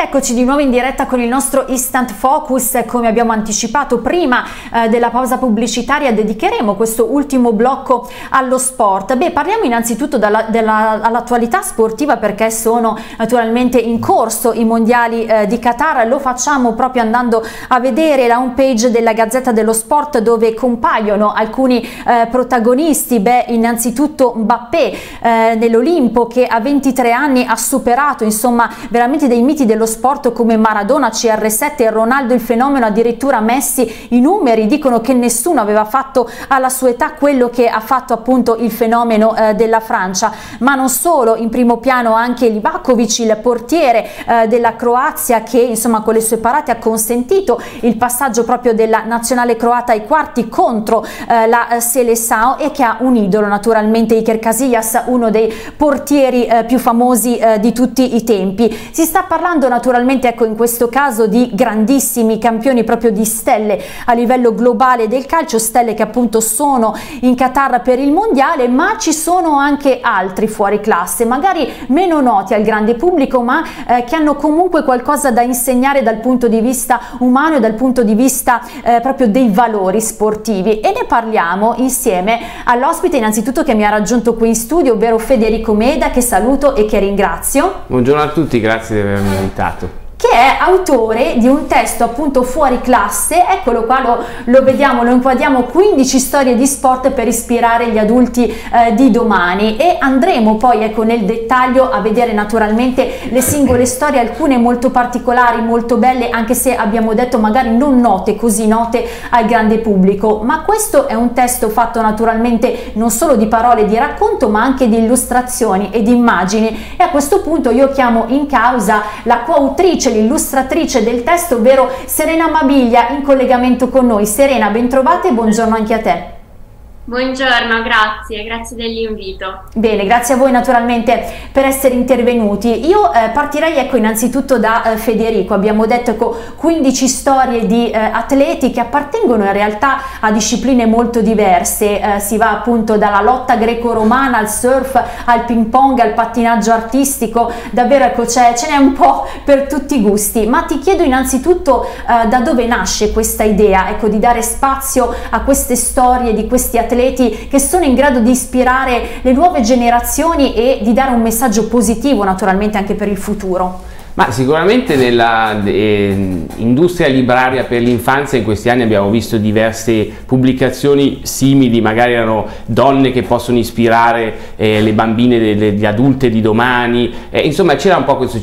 Eccoci di nuovo in diretta con il nostro Instant Focus. Come abbiamo anticipato prima della pausa pubblicitaria, dedicheremo questo ultimo blocco allo sport. Parliamo innanzitutto all'attualità sportiva, perché sono naturalmente in corso i mondiali di Qatar. Lo facciamo proprio andando a vedere la homepage della Gazzetta dello Sport, dove compaiono alcuni protagonisti. Innanzitutto Mbappé nell'Olimpo, che a 23 anni ha superato insomma veramente dei miti dello sport come Maradona, CR7 e Ronaldo il fenomeno. Addirittura Messi, i numeri dicono che nessuno aveva fatto alla sua età quello che ha fatto appunto il fenomeno della Francia. Ma non solo, in primo piano anche Livakovic, il portiere della Croazia, che insomma con le sue parate ha consentito il passaggio proprio della nazionale croata ai quarti contro la Seleção, e che ha un idolo naturalmente, Iker Casillas, uno dei portieri più famosi di tutti i tempi. Si sta parlando naturalmente, ecco, in questo caso di grandissimi campioni, proprio di stelle a livello globale del calcio, stelle che appunto sono in Qatar per il mondiale, ma ci sono anche altri fuori classe, magari meno noti al grande pubblico, ma che hanno comunque qualcosa da insegnare dal punto di vista umano e dal punto di vista proprio dei valori sportivi. E ne parliamo insieme all'ospite innanzitutto che mi ha raggiunto qui in studio, ovvero Federico Meda, che saluto e che ringrazio. Buongiorno a tutti, grazie di avermi invitato. Che è autore di un testo appunto fuori classe. Eccolo qua, lo vediamo, lo inquadriamo: 15 storie di sport per ispirare gli adulti di domani. E andremo poi, ecco, nel dettaglio a vedere naturalmente le singole storie, alcune molto particolari, molto belle, anche se abbiamo detto magari non note, così note al grande pubblico. Ma questo è un testo fatto naturalmente non solo di parole di racconto, ma anche di illustrazioni e di immagini. E a questo punto io chiamo in causa la coautrice, l'illustratrice del testo, ovvero Serena Mabiglia, in collegamento con noi. Serena, ben trovata e buongiorno anche a te. Buongiorno, grazie dell'invito. Bene, grazie a voi naturalmente per essere intervenuti. Io partirei, ecco, innanzitutto da Federico. Abbiamo detto, ecco, 15 storie di atleti che appartengono in realtà a discipline molto diverse. Si va appunto dalla lotta greco-romana al surf, al ping pong, al pattinaggio artistico. Davvero, ecco, ce n'è un po' per tutti i gusti. Ma ti chiedo innanzitutto da dove nasce questa idea, ecco, di dare spazio a queste storie di questi atleti che sono in grado di ispirare le nuove generazioni e di dare un messaggio positivo naturalmente anche per il futuro. Ma sicuramente nella industria libraria per l'infanzia in questi anni abbiamo visto diverse pubblicazioni simili, magari erano donne che possono ispirare le bambine delle adulte di domani, insomma c'era un po' questo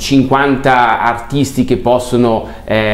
50 artisti che possono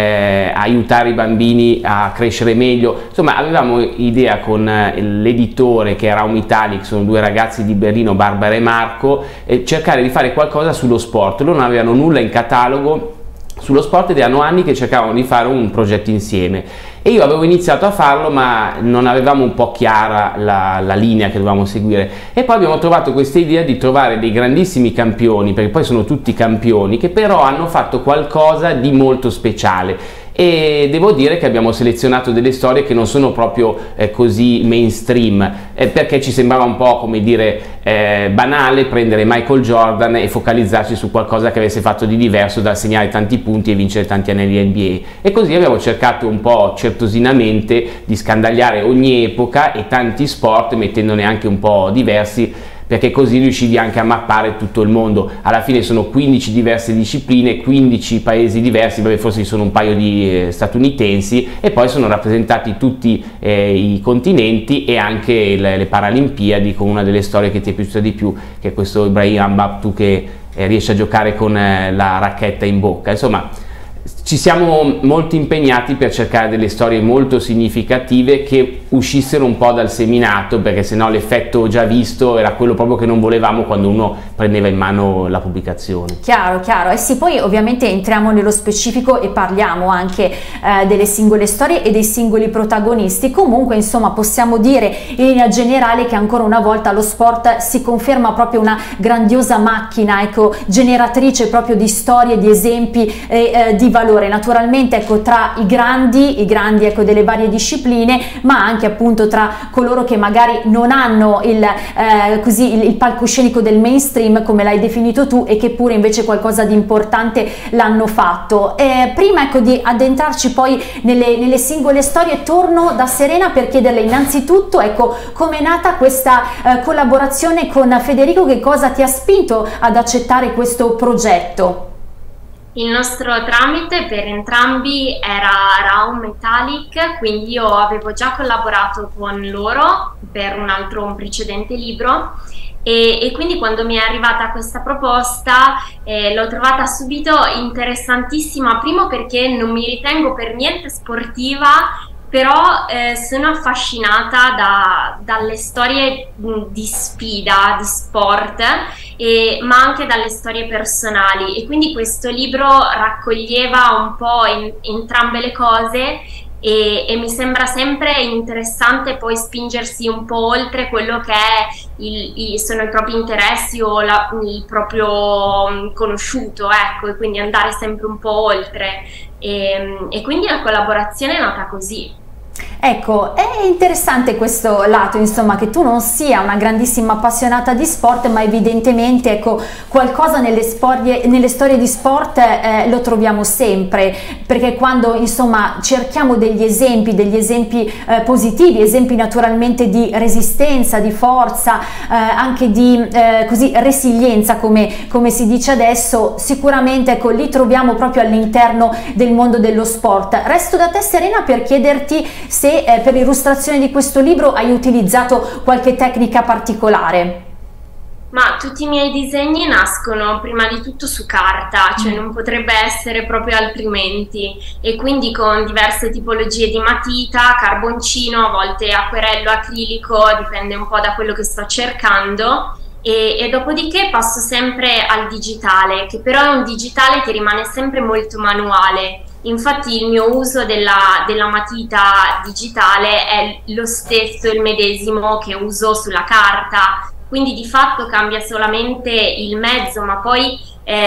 aiutare i bambini a crescere meglio. Insomma avevamo idea con l'editore, che era Italic, sono due ragazzi di Berlino, Barbara e Marco, cercare di fare qualcosa sullo sport. Loro non avevano nulla in catalogo sullo sport ed erano anni che cercavano di fare un progetto insieme, e io avevo iniziato a farlo ma non avevamo un po' chiara la linea che dovevamo seguire, e poi abbiamo trovato questa idea di trovare dei grandissimi campioni, perché poi sono tutti campioni, che però hanno fatto qualcosa di molto speciale. E devo dire che abbiamo selezionato delle storie che non sono proprio così mainstream, perché ci sembrava un po', come dire, banale prendere Michael Jordan e focalizzarci su qualcosa che avesse fatto di diverso da segnare tanti punti e vincere tanti anelli NBA. E così abbiamo cercato un po' certosinamente di scandagliare ogni epoca e tanti sport, mettendone anche un po' diversi, perché così riuscivi anche a mappare tutto il mondo. Alla fine sono 15 diverse discipline, 15 paesi diversi, forse ci sono un paio di statunitensi, e poi sono rappresentati tutti i continenti e anche le Paralimpiadi, con una delle storie che ti è piaciuta di più, che è questo Ibrahim Abdou che riesce a giocare con la racchetta in bocca. Insomma, ci siamo molto impegnati per cercare delle storie molto significative che uscissero un po' dal seminato, perché sennò l'effetto già visto era quello proprio che non volevamo quando uno prendeva in mano la pubblicazione. Chiaro, chiaro. E sì, poi ovviamente entriamo nello specifico e parliamo anche delle singole storie e dei singoli protagonisti. Comunque, insomma, possiamo dire in linea generale che ancora una volta lo sport si conferma proprio una grandiosa macchina, ecco, generatrice proprio di storie, di esempi e di valori valore naturalmente, ecco, tra i grandi ecco, delle varie discipline, ma anche appunto tra coloro che magari non hanno il palcoscenico del mainstream, come l'hai definito tu, e che pure invece qualcosa di importante l'hanno fatto. Prima, ecco, di addentrarci poi nelle singole storie, torno da Serena per chiederle innanzitutto, ecco, come è nata questa collaborazione con Federico, che cosa ti ha spinto ad accettare questo progetto? Il nostro tramite per entrambi era Raw Metallic, quindi io avevo già collaborato con loro per un precedente libro, e quindi quando mi è arrivata questa proposta l'ho trovata subito interessantissima, primo perché non mi ritengo per niente sportiva, però sono affascinata dalle storie di sfida, di sport, ma anche dalle storie personali, e quindi questo libro raccoglieva un po' entrambe le cose, e mi sembra sempre interessante poi spingersi un po' oltre quello che sono i propri interessi o il proprio conosciuto, ecco, e quindi andare sempre un po' oltre, e quindi la collaborazione è nata così. Ecco, è interessante questo lato, insomma, che tu non sia una grandissima appassionata di sport, ma evidentemente, ecco, qualcosa nelle storie di sport lo troviamo sempre, perché quando, insomma, cerchiamo degli esempi positivi, esempi naturalmente di resistenza, di forza, anche di così resilienza, come si dice adesso, sicuramente, ecco, li troviamo proprio all'interno del mondo dello sport. Resto da te, Serena, per chiederti se per l'illustrazione di questo libro hai utilizzato qualche tecnica particolare. Ma tutti i miei disegni nascono prima di tutto su carta, cioè non potrebbe essere proprio altrimenti, e quindi con diverse tipologie di matita, carboncino, a volte acquerello, acrilico, dipende un po' da quello che sto cercando. E dopodiché passo sempre al digitale, che però è un digitale che rimane sempre molto manuale. Infatti il mio uso della matita digitale è lo stesso, il medesimo che uso sulla carta, quindi di fatto cambia solamente il mezzo, ma poi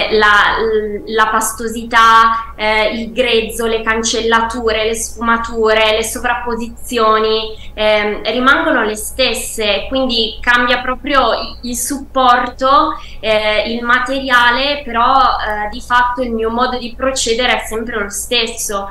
la pastosità, il grezzo, le cancellature, le sfumature, le sovrapposizioni rimangono le stesse, quindi cambia proprio il supporto, il materiale, però di fatto il mio modo di procedere è sempre lo stesso,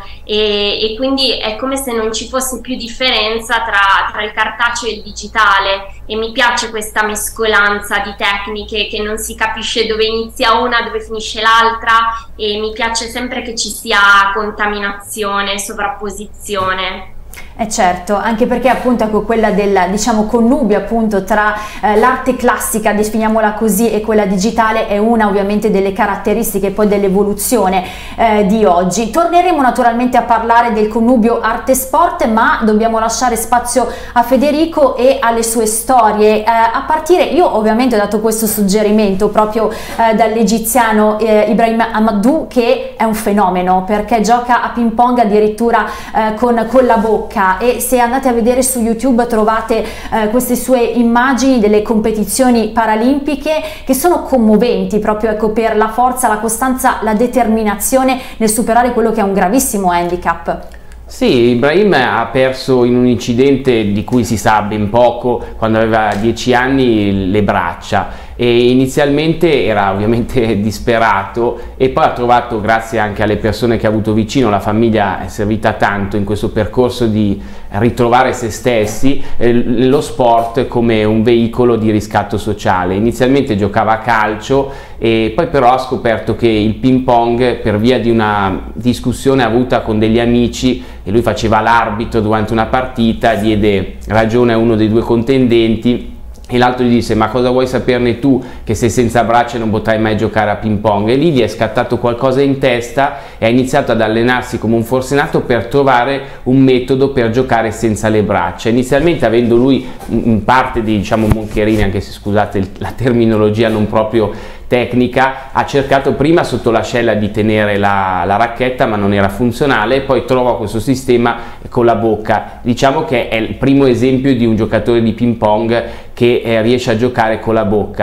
e quindi è come se non ci fosse più differenza tra il cartaceo e il digitale, e mi piace questa mescolanza di tecniche che non si capisce dove inizia una, dove finisce l'altra, e mi piace sempre che ci sia contaminazione, sovrapposizione. Certo, anche perché appunto, ecco, quella del, diciamo, connubio appunto tra l'arte classica, definiamola così, e quella digitale è una ovviamente delle caratteristiche poi dell'evoluzione di oggi. Torneremo naturalmente a parlare del connubio arte-sport, ma dobbiamo lasciare spazio a Federico e alle sue storie, a partire, io ovviamente ho dato questo suggerimento proprio dall'egiziano Ibrahim Amadou, che è un fenomeno perché gioca a ping pong addirittura con la bocca, e se andate a vedere su YouTube trovate queste sue immagini delle competizioni paralimpiche che sono commoventi, proprio, ecco, per la forza, la costanza, la determinazione nel superare quello che è un gravissimo handicap. Sì, Ibrahim ha perso in un incidente di cui si sa ben poco, quando aveva 10 anni, le braccia, e inizialmente era ovviamente disperato, e poi ha trovato, grazie anche alle persone che ha avuto vicino, la famiglia è servita tanto in questo percorso di ritrovare se stessi, lo sport come un veicolo di riscatto sociale. Inizialmente giocava a calcio, e poi però ha scoperto che il ping pong, per via di una discussione avuta con degli amici, e lui faceva l'arbitro durante una partita, diede ragione a uno dei due contendenti, e l'altro gli disse: ma cosa vuoi saperne tu che sei senza braccia e non potrai mai giocare a ping pong? E lì gli è scattato qualcosa in testa e ha iniziato ad allenarsi come un forsenato per trovare un metodo per giocare senza le braccia. Inizialmente, avendo lui in parte dei, diciamo, moncherini, anche se scusate la terminologia non proprio tecnica, ha cercato prima sotto l'ascella di tenere la racchetta, ma non era funzionale, poi trova questo sistema con la bocca. Diciamo che è il primo esempio di un giocatore di ping pong che riesce a giocare con la bocca.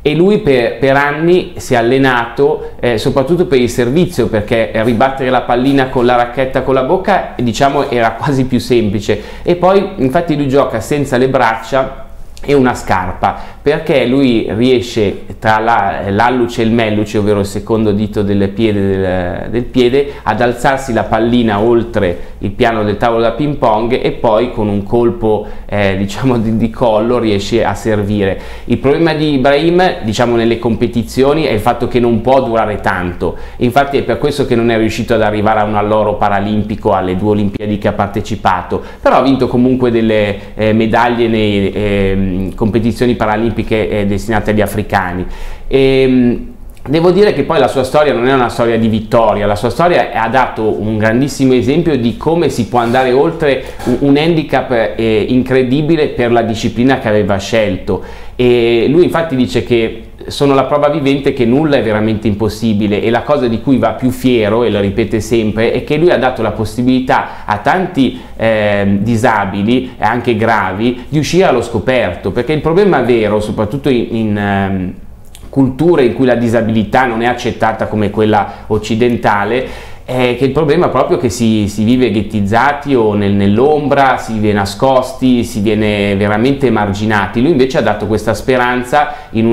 e lui per anni si è allenato soprattutto per il servizio, perché ribattere la pallina con la racchetta con la bocca diciamo era quasi più semplice, e poi infatti lui gioca senza le braccia e una scarpa, perché lui riesce tra l'alluce e il melluce, ovvero il secondo dito del piede, ad alzarsi la pallina oltre il piano del tavolo da ping pong e poi con un colpo diciamo di collo riesce a servire. Il problema di Ibrahim, diciamo, nelle competizioni è il fatto che non può durare tanto, infatti è per questo che non è riuscito ad arrivare a un alloro paralimpico alle 2 Olimpiadi che ha partecipato, però ha vinto comunque delle medaglie nei competizioni paralimpiche destinate agli africani. Devo dire che poi la sua storia non è una storia di vittoria, la sua storia ha dato un grandissimo esempio di come si può andare oltre un handicap incredibile per la disciplina che aveva scelto, e lui infatti dice che sono la prova vivente che nulla è veramente impossibile, e la cosa di cui va più fiero, e lo ripete sempre, è che lui ha dato la possibilità a tanti disabili, anche gravi, di uscire allo scoperto, perché il problema vero, soprattutto in culture in cui la disabilità non è accettata come quella occidentale, è che il problema è proprio che si vive ghettizzati o nell'ombra, si vive nascosti, si viene veramente emarginati. Lui invece ha dato questa speranza in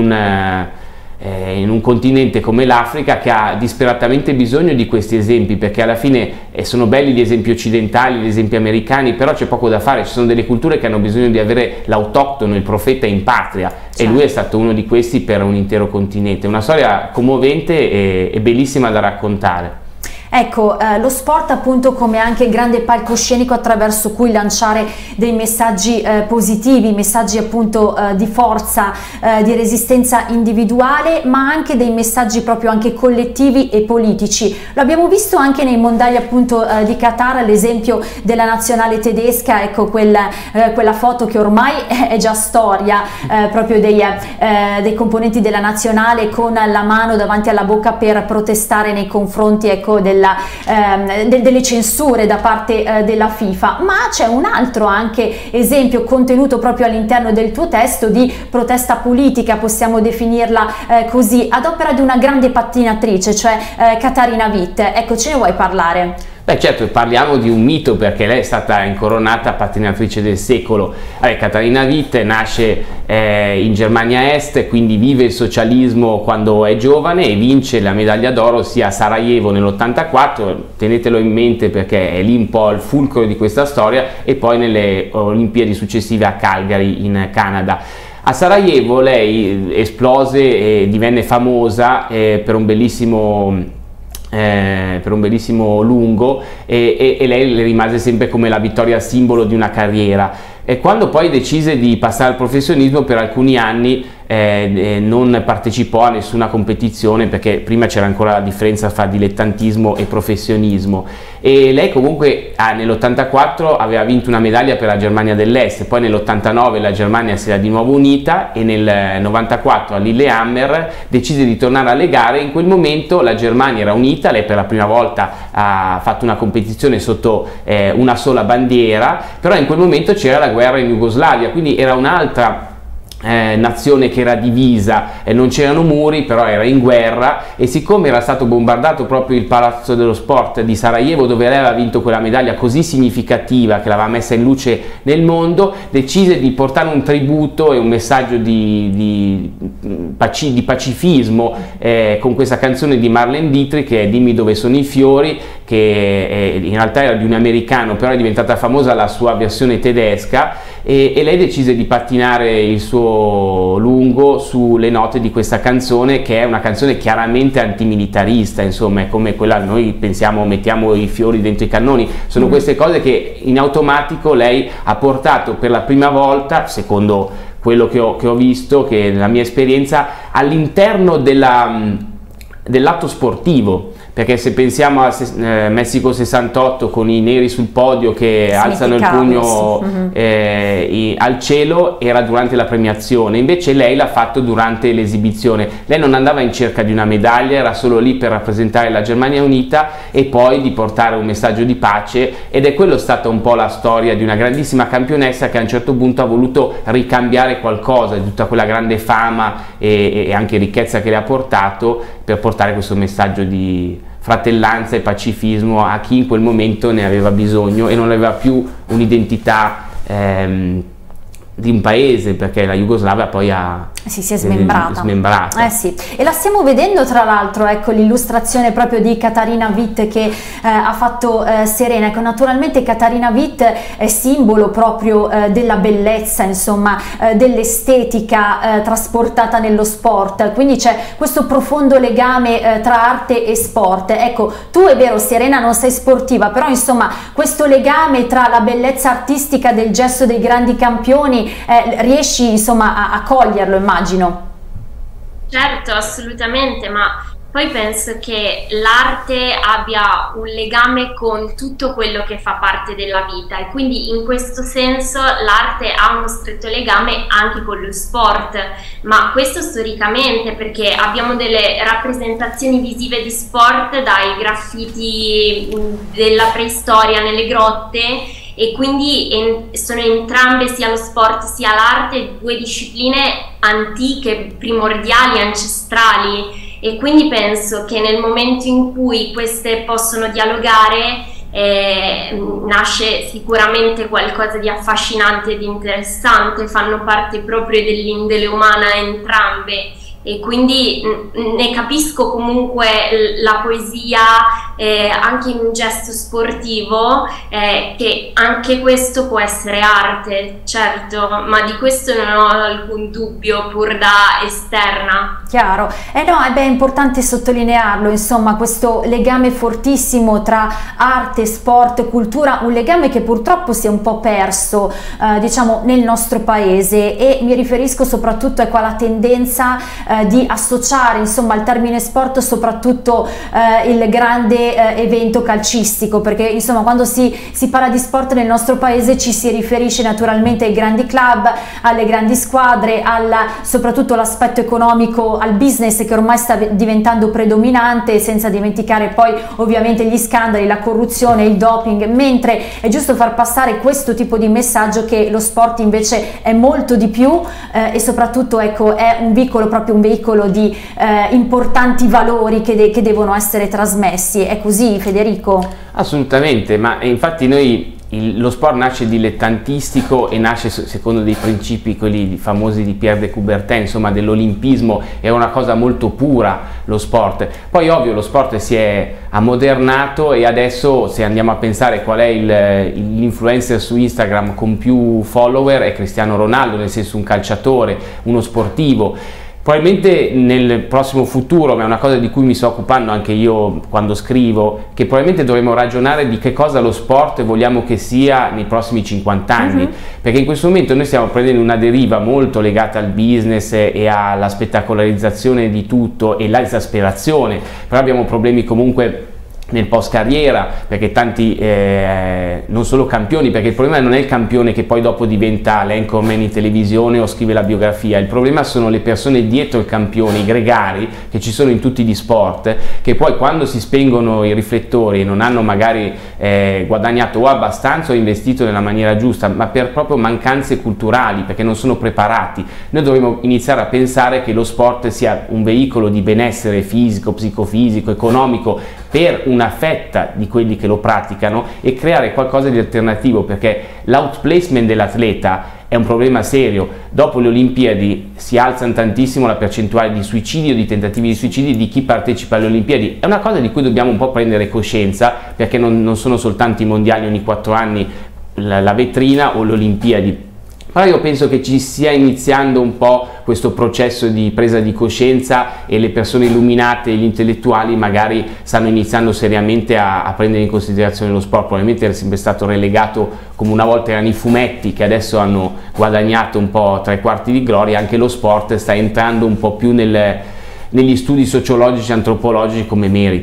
un continente come l'Africa, che ha disperatamente bisogno di questi esempi, perché alla fine sono belli gli esempi occidentali, gli esempi americani, però c'è poco da fare, ci sono delle culture che hanno bisogno di avere l'autoctono, il profeta in patria, e lui è stato uno di questi per un intero continente. Una storia commovente e bellissima da raccontare. Ecco, lo sport appunto come anche grande palcoscenico attraverso cui lanciare dei messaggi positivi, messaggi appunto di forza, di resistenza individuale, ma anche dei messaggi proprio anche collettivi e politici. Lo abbiamo visto anche nei mondiali appunto di Qatar, l'esempio della nazionale tedesca, ecco quella foto che ormai è già storia, proprio dei componenti della nazionale con la mano davanti alla bocca per protestare nei confronti, ecco, delle censure da parte della FIFA. Ma c'è un altro anche esempio contenuto proprio all'interno del tuo testo di protesta politica, possiamo definirla così, ad opera di una grande pattinatrice, cioè Katarina Witt. Ecco, ce ne vuoi parlare? Beh, certo, parliamo di un mito, perché lei è stata incoronata pattinatrice del secolo. Katarina Witt nasce in Germania Est, quindi vive il socialismo quando è giovane e vince la medaglia d'oro sia a Sarajevo nell'84, tenetelo in mente perché è lì un po' il fulcro di questa storia, e poi nelle Olimpiadi successive a Calgary in Canada. A Sarajevo lei esplose e divenne famosa per un bellissimo lungo, e lei le rimase sempre come la vittoria simbolo di una carriera. E quando poi decise di passare al professionismo, per alcuni anni non partecipò a nessuna competizione, perché prima c'era ancora la differenza fra dilettantismo e professionismo, e lei comunque nell'84 aveva vinto una medaglia per la Germania dell'Est, poi nell'89 la Germania si era di nuovo unita e nel 94 a Lillehammer decise di tornare alle gare. In quel momento la Germania era unita, lei per la prima volta ha fatto una competizione sotto una sola bandiera, però in quel momento c'era la guerra in Jugoslavia, quindi era un'altra nazione che era divisa, non c'erano muri, però era in guerra, e siccome era stato bombardato proprio il Palazzo dello Sport di Sarajevo, dove lei aveva vinto quella medaglia così significativa che l'aveva messa in luce nel mondo, decise di portare un tributo e un messaggio di pacifismo con questa canzone di Marlene Dietrich, che è Dimmi dove sono i fiori, che in realtà era di un americano, però è diventata famosa la sua versione tedesca, e lei decise di pattinare il suo lungo sulle note di questa canzone, che è una canzone chiaramente antimilitarista, insomma è come quella, noi pensiamo mettiamo i fiori dentro i cannoni, sono queste cose che in automatico lei ha portato per la prima volta, secondo quello che ho visto, che nella mia esperienza, all'interno dell'atto sportivo, perché se pensiamo a Messico 68 con i neri sul podio che alzano il pugno al cielo, era durante la premiazione, invece lei l'ha fatto durante l'esibizione. Lei non andava in cerca di una medaglia, era solo lì per rappresentare la Germania unita e poi di portare un messaggio di pace, ed è quello stata un po' la storia di una grandissima campionessa che a un certo punto ha voluto ricambiare qualcosa di tutta quella grande fama e anche ricchezza che le ha portato, per portare questo messaggio di fratellanza e pacifismo a chi in quel momento ne aveva bisogno e non aveva più un'identità di un paese, perché la Jugoslavia poi si è smembrata. Sì. E la stiamo vedendo, tra l'altro, ecco l'illustrazione proprio di Katarina Witt che ha fatto Serena. Ecco, naturalmente Katarina Witt è simbolo proprio della bellezza, insomma, dell'estetica trasportata nello sport, quindi c'è questo profondo legame tra arte e sport. Ecco, tu è vero, Serena, non sei sportiva, però insomma questo legame tra la bellezza artistica del gesto dei grandi campioni riesci insomma a coglierlo, immagino. Certo, assolutamente, ma poi penso che l'arte abbia un legame con tutto quello che fa parte della vita, e quindi in questo senso l'arte ha uno stretto legame anche con lo sport, ma questo storicamente, perché abbiamo delle rappresentazioni visive di sport dai graffiti della preistoria nelle grotte, e quindi sono entrambe, sia lo sport sia l'arte, due discipline antiche, primordiali, ancestrali, e quindi penso che nel momento in cui queste possono dialogare nasce sicuramente qualcosa di affascinante ed interessante, fanno parte proprio dell'indole umana entrambe. E quindi ne capisco comunque la poesia anche in un gesto sportivo, che anche questo può essere arte, certo, ma di questo non ho alcun dubbio, pur da esterna. Chiaro, no, è importante sottolinearlo, insomma, questo legame fortissimo tra arte, sport, cultura, un legame che purtroppo si è un po' perso, diciamo, nel nostro paese, e mi riferisco soprattutto, ecco, alla tendenza di associare, insomma, al termine sport soprattutto il grande evento calcistico, perché insomma quando si parla di sport nel nostro paese ci si riferisce naturalmente ai grandi club, alle grandi squadre, soprattutto l'aspetto economico, al business che ormai sta diventando predominante, senza dimenticare poi ovviamente gli scandali, la corruzione, il doping, mentre è giusto far passare questo tipo di messaggio che lo sport invece è molto di più, e soprattutto, ecco, è un veicolo di importanti valori che devono essere trasmessi. È così, Federico? Assolutamente, ma infatti lo sport nasce dilettantistico e nasce secondo dei principi, quelli famosi di Pierre de Coubertin, insomma, dell'olimpismo. È una cosa molto pura lo sport. Poi ovvio lo sport si è ammodernato, e adesso, se andiamo a pensare qual è l'influencer su Instagram con più follower, è Cristiano Ronaldo, nel senso un calciatore, uno sportivo. Probabilmente nel prossimo futuro, ma è una cosa di cui mi sto occupando anche io quando scrivo, che probabilmente dovremo ragionare di che cosa lo sport vogliamo che sia nei prossimi 50 anni, perché in questo momento noi stiamo prendendo una deriva molto legata al business e alla spettacolarizzazione di tutto e l'esasperazione, però abbiamo problemi comunque nel post carriera, perché tanti non solo campioni, perché il problema non è il campione che poi dopo diventa l'anchorman in televisione o scrive la biografia, il problema sono le persone dietro il campione, i gregari che ci sono in tutti gli sport, che poi quando si spengono i riflettori e non hanno magari guadagnato o abbastanza o investito nella maniera giusta, ma per proprio mancanze culturali, perché non sono preparati, noi dovremmo iniziare a pensare che lo sport sia un veicolo di benessere fisico, psicofisico, economico per una fetta di quelli che lo praticano, e creare qualcosa di alternativo, perché l'outplacement dell'atleta è un problema serio. Dopo le Olimpiadi si alza tantissimo la percentuale di suicidi o di tentativi di suicidi di chi partecipa alle Olimpiadi. È una cosa di cui dobbiamo un po' prendere coscienza, perché non sono soltanto i mondiali ogni 4 anni, la vetrina o le Olimpiadi. Però io penso che ci stia iniziando un po' questo processo di presa di coscienza, e le persone illuminate e gli intellettuali magari stanno iniziando seriamente a prendere in considerazione lo sport. Probabilmente era sempre stato relegato, come una volta erano i fumetti, che adesso hanno guadagnato un po' 3/4 di gloria. Anche lo sport sta entrando un po' più negli studi sociologici e antropologici come merita.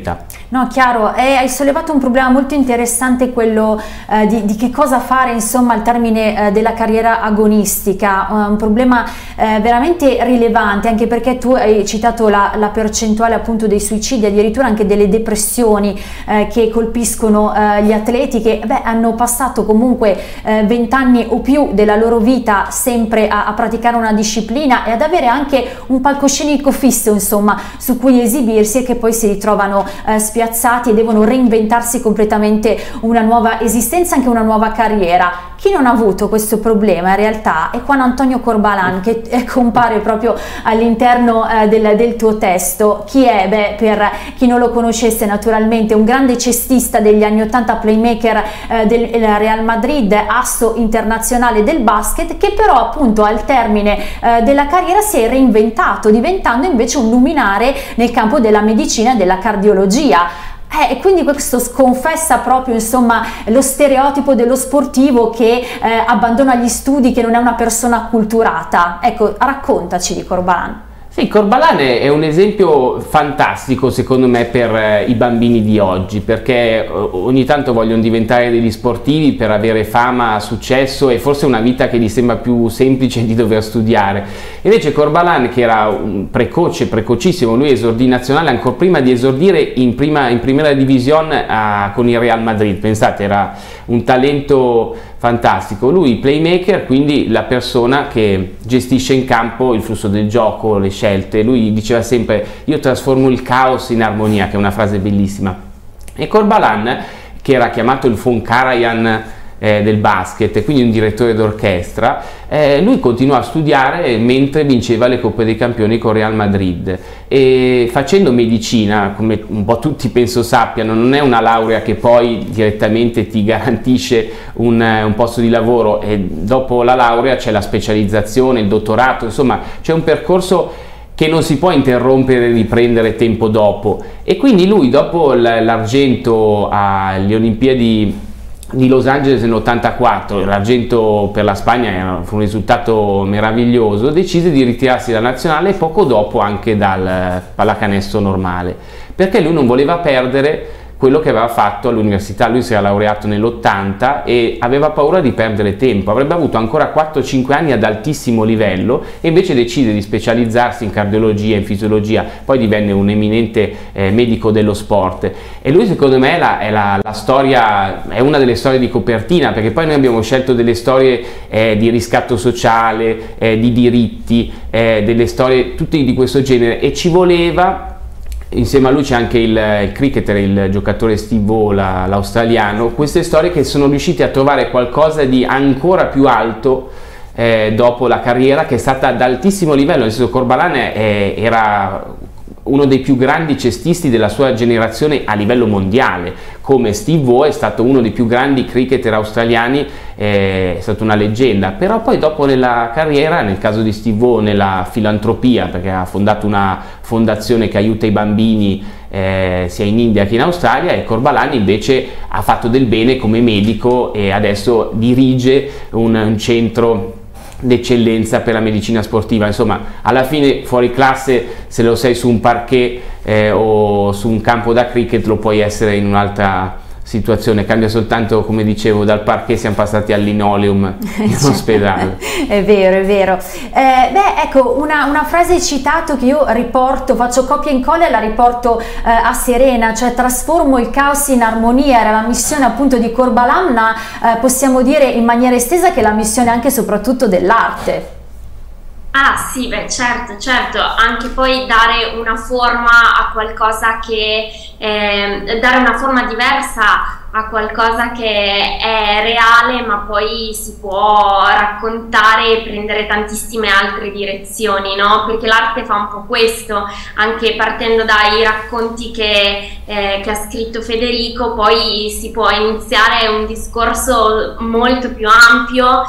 No, chiaro, e hai sollevato un problema molto interessante, quello di che cosa fare insomma al termine della carriera agonistica, un problema veramente rilevante, anche perché tu hai citato la percentuale appunto dei suicidi, addirittura anche delle depressioni che colpiscono gli atleti che hanno passato comunque 20 anni o più della loro vita sempre a praticare una disciplina e ad avere anche un palcoscenico fisso insomma su cui esibirsi, e che poi si ritrovano spiazzati e devono reinventarsi completamente una nuova esistenza, anche una nuova carriera. Chi non ha avuto questo problema in realtà è Juan Antonio Corbalán, che compare proprio all'interno del tuo testo. Chi è? Beh, per chi non lo conoscesse, naturalmente un grande cestista degli anni 80, playmaker del Real Madrid, asso internazionale del basket, che però appunto al termine della carriera si è reinventato, diventando invece un luminare nel campo della medicina e della cardiologia. E quindi questo sconfessa proprio insomma lo stereotipo dello sportivo che abbandona gli studi, che non è una persona acculturata. Ecco, raccontaci di Corbalán. Sì, Corbalán è un esempio fantastico secondo me per i bambini di oggi, perché ogni tanto vogliono diventare degli sportivi per avere fama, successo e forse una vita che gli sembra più semplice di dover studiare. Invece Corbalán, che era un precocissimo, lui esordì in nazionale ancora prima di esordire in Primera División con il Real Madrid. Pensate, era un talento fantastico. Lui playmaker, quindi la persona che gestisce in campo il flusso del gioco, le scelte. Lui diceva sempre: io trasformo il caos in armonia, che è una frase bellissima. E Corbalán, che era chiamato il Von Karajan del basket, quindi un direttore d'orchestra, lui continuò a studiare mentre vinceva le Coppe dei Campioni con Real Madrid, e facendo medicina, come un po' tutti penso sappiano, non è una laurea che poi direttamente ti garantisce un posto di lavoro, e dopo la laurea c'è la specializzazione, il dottorato, insomma c'è un percorso che non si può interrompere e riprendere tempo dopo. E quindi lui, dopo l'argento alle Olimpiadi di Los Angeles nell'84, l'argento per la Spagna fu un risultato meraviglioso, decise di ritirarsi dalla nazionale e poco dopo anche dal pallacanestro normale, perché lui non voleva perdere quello che aveva fatto all'università. Lui si era laureato nell'80 e aveva paura di perdere tempo, avrebbe avuto ancora 4-5 anni ad altissimo livello, e invece decide di specializzarsi in cardiologia, in fisiologia, poi divenne un eminente medico dello sport. E lui, secondo me, è la storia, è una delle storie di copertina, perché poi noi abbiamo scelto delle storie di riscatto sociale, di diritti, delle storie tutte di questo genere, e ci voleva. Insieme a lui c'è anche il cricketer, il giocatore Steve Waugh, l'australiano, queste storie che sono riusciti a trovare qualcosa di ancora più alto dopo la carriera, che è stata ad altissimo livello. Nel senso, Corbalán era uno dei più grandi cestisti della sua generazione a livello mondiale, come Steve Waugh è stato uno dei più grandi cricketer australiani, è stata una leggenda. Però poi dopo nella carriera, nel caso di Steve Waugh nella filantropia, perché ha fondato una fondazione che aiuta i bambini sia in India che in Australia, e Corbalán invece ha fatto del bene come medico e adesso dirige un centro d'eccellenza per la medicina sportiva. Insomma, alla fine fuori classe, se lo sei su un parquet o su un campo da cricket, lo puoi essere in un'altra situazione. Cambia soltanto, come dicevo, dal parquet siamo passati al linoleum in ospedale. È vero, è vero. Beh, ecco, una frase citato che io riporto, faccio copia e incolla e la riporto a Serena, cioè trasformo il caos in armonia. Era la missione appunto di Corbalán, ma possiamo dire in maniera estesa che è la missione anche e soprattutto dell'arte. Ah sì, beh certo, anche poi dare una forma a qualcosa che, dare una forma diversa a qualcosa che è reale, ma poi si può raccontare e prendere tantissime altre direzioni, no? Perché l'arte fa un po' questo, anche partendo dai racconti che ha scritto Federico, poi si può iniziare un discorso molto più ampio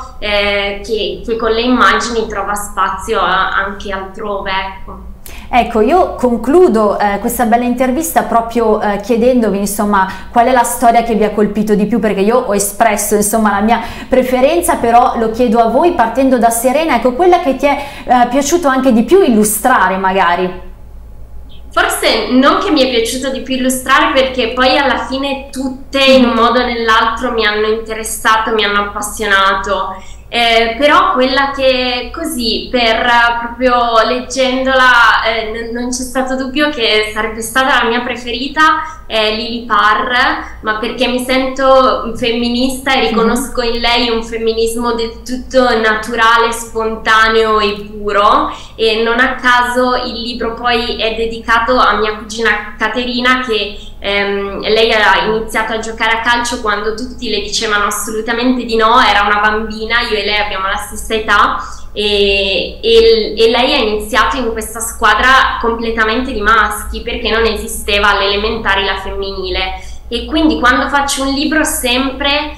che con le immagini trova spazio anche altrove, ecco. Ecco, io concludo questa bella intervista proprio chiedendovi insomma qual è la storia che vi ha colpito di più, perché io ho espresso insomma la mia preferenza, però lo chiedo a voi partendo da Serena. Ecco, quella che ti è piaciuto anche di più illustrare magari. Forse forse non che mi è piaciuto di più illustrare, perché poi alla fine tutte in un modo o nell'altro mi hanno interessato, mi hanno appassionato. Però quella che così, proprio leggendola, non c'è stato dubbio che sarebbe stata la mia preferita, è Lily Parr, ma perché mi sento femminista e riconosco in lei un femminismo del tutto naturale, spontaneo e puro, e non a caso il libro poi è dedicato a mia cugina Caterina, che lei ha iniziato a giocare a calcio quando tutti le dicevano assolutamente di no, era una bambina, io e lei abbiamo la stessa età, e lei ha iniziato in questa squadra completamente di maschi, perché non esisteva alle elementari la femminile. E quindi quando faccio un libro sempre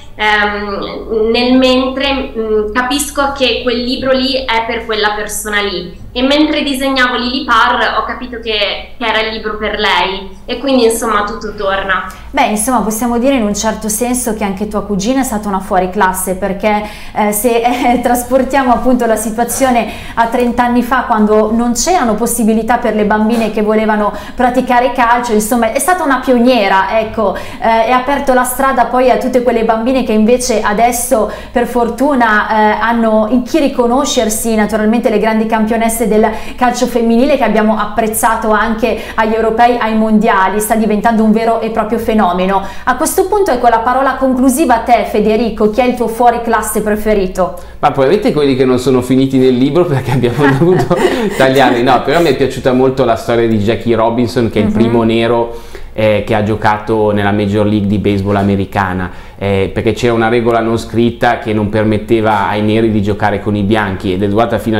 nel mentre capisco che quel libro lì è per quella persona lì, e mentre disegnavo Lily Parr ho capito che era il libro per lei, e quindi insomma tutto torna. Beh, insomma, possiamo dire in un certo senso che anche tua cugina è stata una fuoriclasse, perché se trasportiamo appunto la situazione a 30 anni fa, quando non c'erano possibilità per le bambine che volevano praticare calcio, insomma è stata una pioniera, ecco, e ha aperto la strada poi a tutte quelle bambine che invece adesso per fortuna hanno in chi riconoscersi, naturalmente le grandi campionesse del calcio femminile che abbiamo apprezzato anche agli europei, ai mondiali, sta diventando un vero e proprio fenomeno. A questo punto, ecco, la parola conclusiva a te, Federico. Chi è il tuo fuoriclasse preferito? Ma probabilmente quelli che non sono finiti nel libro, perché abbiamo dovuto tagliarli. No, però mi è piaciuta molto la storia di Jackie Robinson, che è il primo nero che ha giocato nella Major League di baseball americana, perché c'era una regola non scritta che non permetteva ai neri di giocare con i bianchi, ed è durata fino al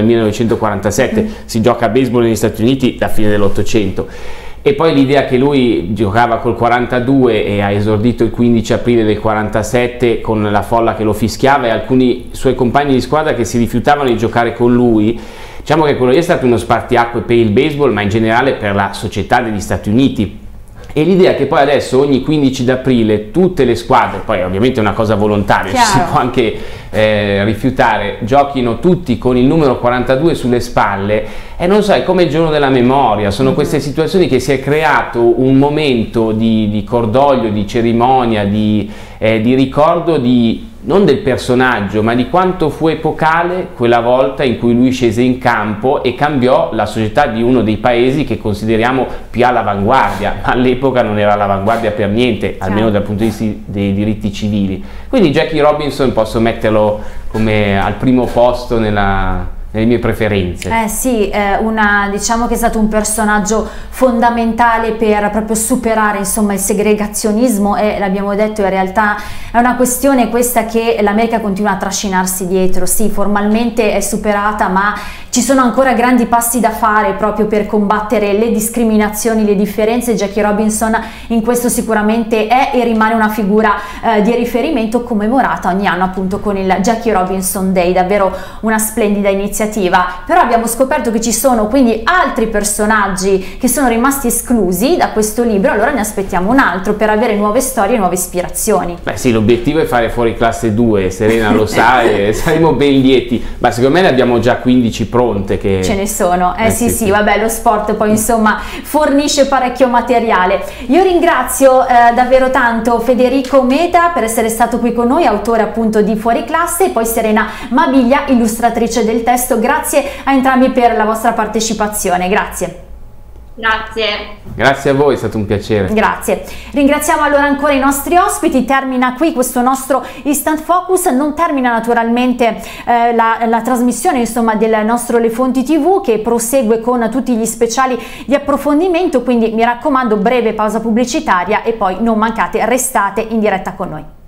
1947, si gioca a baseball negli Stati Uniti da fine dell'800. E poi l'idea che lui giocava col 42 e ha esordito il 15 aprile del 47 con la folla che lo fischiava e alcuni suoi compagni di squadra che si rifiutavano di giocare con lui, diciamo che quello lì è stato uno spartiacque per il baseball, ma in generale per la società degli Stati Uniti. E l'idea che poi adesso ogni 15 d'aprile tutte le squadre, poi ovviamente è una cosa volontaria, ci si può anche rifiutare, giochino tutti con il numero 42 sulle spalle, e non so, è come il giorno della memoria, sono queste situazioni che si è creato un momento di cordoglio, di cerimonia, di ricordo non del personaggio, ma di quanto fu epocale quella volta in cui lui scese in campo e cambiò la società di uno dei paesi che consideriamo più all'avanguardia, ma all'epoca non era all'avanguardia per niente, almeno dal punto di vista dei diritti civili. Quindi Jackie Robinson posso metterlo come al primo posto nelle mie preferenze. Sì, diciamo che è stato un personaggio fondamentale per proprio superare, insomma, il segregazionismo, e l'abbiamo detto, in realtà è una questione questa che l'America continua a trascinarsi dietro. Sì, formalmente è superata, ma ci sono ancora grandi passi da fare proprio per combattere le discriminazioni, le differenze. Jackie Robinson in questo sicuramente è e rimane una figura di riferimento, commemorata ogni anno appunto con il Jackie Robinson Day, davvero una splendida iniziativa. Però abbiamo scoperto che ci sono quindi altri personaggi che sono rimasti esclusi da questo libro, allora ne aspettiamo un altro per avere nuove storie e nuove ispirazioni. Beh sì, l'obiettivo è fare fuori classe 2, Serena lo sa, e saremo ben lieti, ma secondo me ne abbiamo già 15 pronte. Che ce ne sono, sì, vabbè, lo sport poi insomma fornisce parecchio materiale. Io ringrazio davvero tanto Federico Meda per essere stato qui con noi, autore appunto di Fuori Classe, e poi Serena Mabiglia, illustratrice del testo. Grazie a entrambi per la vostra partecipazione, grazie. Grazie. Grazie a voi, è stato un piacere. Grazie. Ringraziamo allora ancora i nostri ospiti. Termina qui questo nostro Instant Focus. Non termina naturalmente la trasmissione, insomma, del nostro Le Fonti TV, che prosegue con tutti gli speciali di approfondimento, quindi mi raccomando, breve pausa pubblicitaria e poi non mancate, restate in diretta con noi.